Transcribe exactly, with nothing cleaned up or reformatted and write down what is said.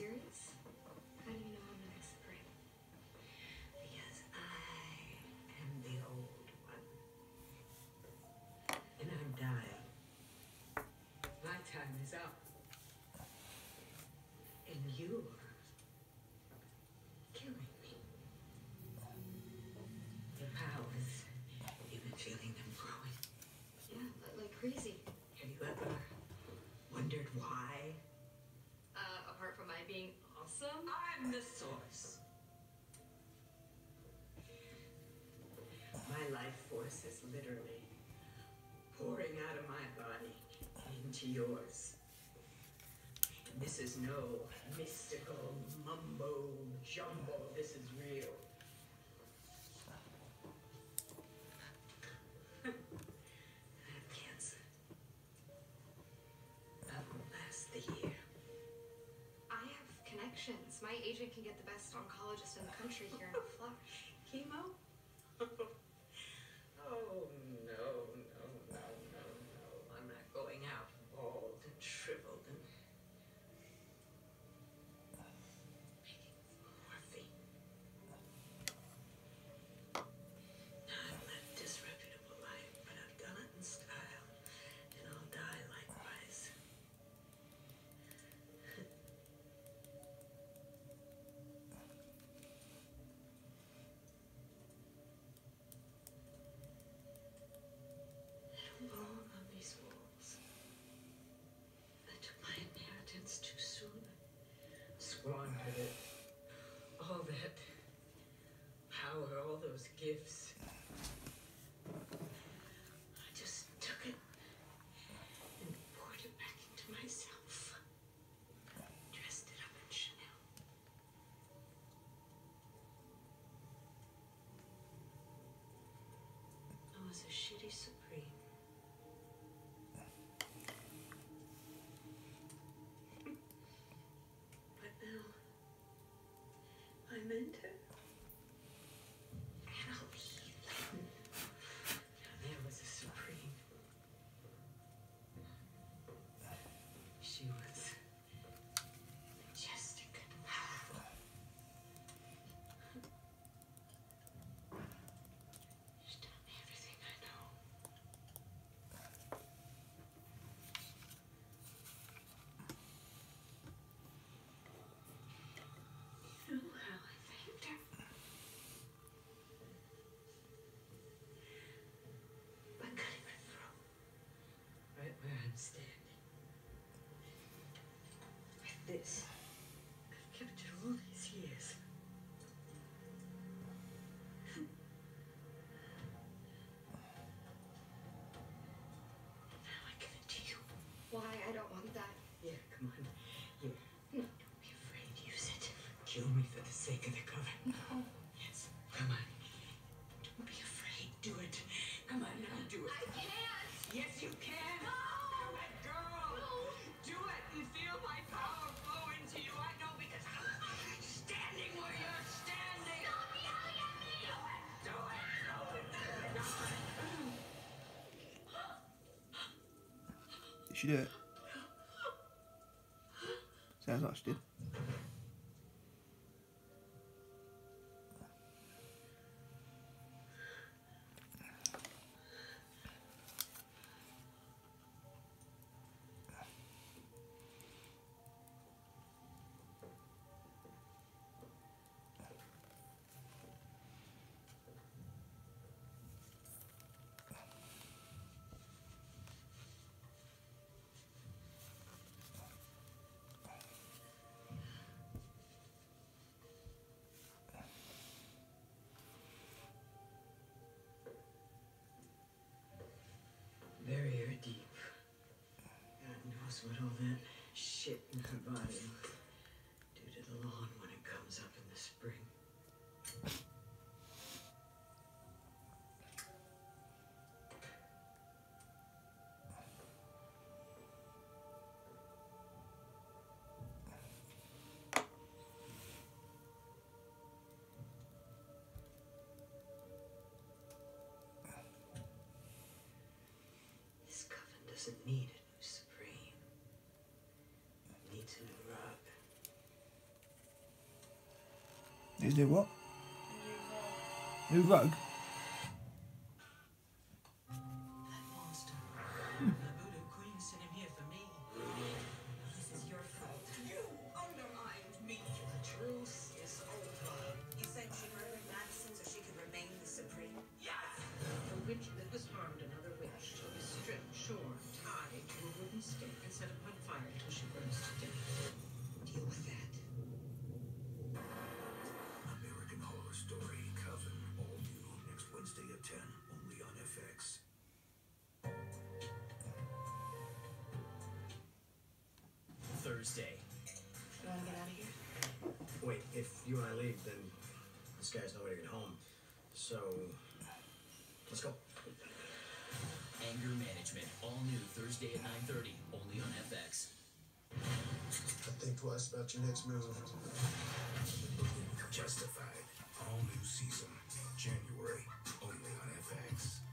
serious? How do you know I'm the next Supreme? Because I am the old one. And I'm dying. My time is up. And you're killing me. The powers, you've been feeling them growing. Yeah, li- like crazy. Have you ever wondered why? Uh, apart from my being awesome? I'm the source. My life force is literally pouring out of my body into yours. And this is no mystical mumbo jumbo. This is real. I have cancer. I won't last the year. I have connections. My agent can get the best oncologist in the country here in a flash. Chemo? Oh, no, no, no, no, no. I'm not going out bald and shriveled and making morphine. I've led a disreputable life, but I've done it in style, and I'll die likewise. I don't belong on these walls. I took my inheritance too soon. Squandered it. All that power, all those gifts. I just took it and poured it back into myself. Dressed it up in Chanel. I was a shitty Supreme. But now, I'm into it. And I'll be healing. Now there was a Supreme. She was majestic and powerful. She taught me everything I know. You know how I thanked her? By cutting her throat. Right where I'm standing. With this. I've kept it all these years. Now I give it to you. Why? I don't want that. Yeah, come on. Here. No. Don't be afraid. Use it. Kill me for the sake of the coven. No. Yes. Come on. Don't be afraid. Do it. Come on now. Do it. I can't! Yes, you can. No! Do it, girl. No! Do it and feel my power flow into you. I know because I'm standing where you're standing. Stop yelling at me! Do it. Do it. Do it. Did she do it? Sounds like she did. Bury her deep. God knows what all that shit in her body will do to the lawn when it comes up in the spring. This coven doesn't need a new Supreme. It needs a new rug. You do what? New New vote. rug? That monster. The voodoo queen sent him here for me. This is your fault. You undermined me. The truce is over. You said she murdered Madison so she could remain the supreme? Yes! The witch that was harmed another witch shall be stripped, shorn, tied to a wooden stake, and set upon fire until she burns to death. Deal with that. American Horror Story Coven, all new next Wednesday at ten, only on F X. Thursday. You want to get out of here? Wait, if you and I leave, then this guy's no way to get home. So, let's go. Anger Management, all new Thursday at nine thirty, only on F X. Think twice about your next move. Justified, all new season, January, only on F X.